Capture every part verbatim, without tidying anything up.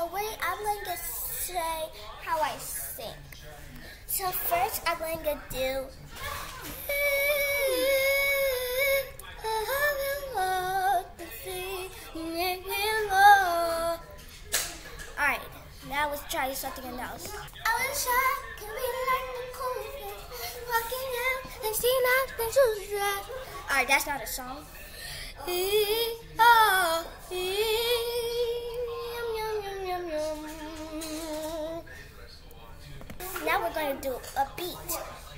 wait, I'm going to say how I sing. So first, I'm going to do. Alright, now let's try something else. I wish I could be like the cool kids, walking out and seeing out the shoes. Alright, that's not a song. Now we're going to do a beat.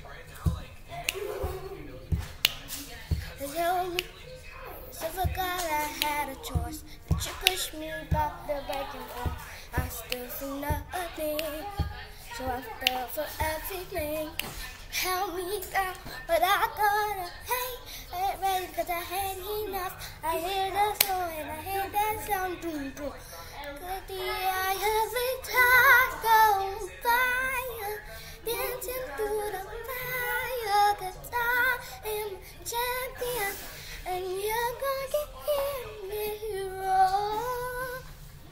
So forgot I had a choice, but you pushed me back the breaking point. I still feel nothing, so I fell for everything. Held me down, but I gotta hate it ready because I had enough. I hear the song and I hear that sound boom boom. Could the eye every time go fire, dancing through the fire, 'cause I am a champion and you're gonna hear me roar.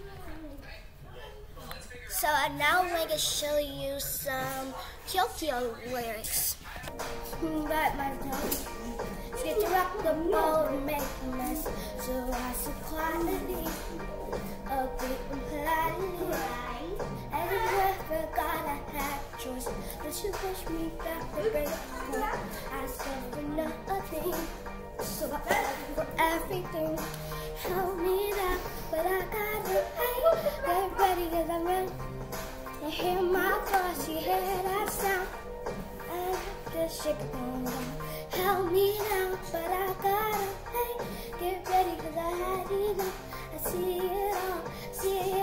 So now I'm going to show you some Tokyo lyrics. But my tongue, get to rock the boat and make a mess. So I said quietly, a bit politely. And I forgot I had a choice, but you pushed me back the break point. I said for nothing, so I fell for everything. Held me down, but I got it. Hey, get ready 'cause I'm ready. You hear my voice, you hear that sound. I just shake it on down. Held me down, but I got it. Hey, get ready 'cause I had enough. I see it all, see it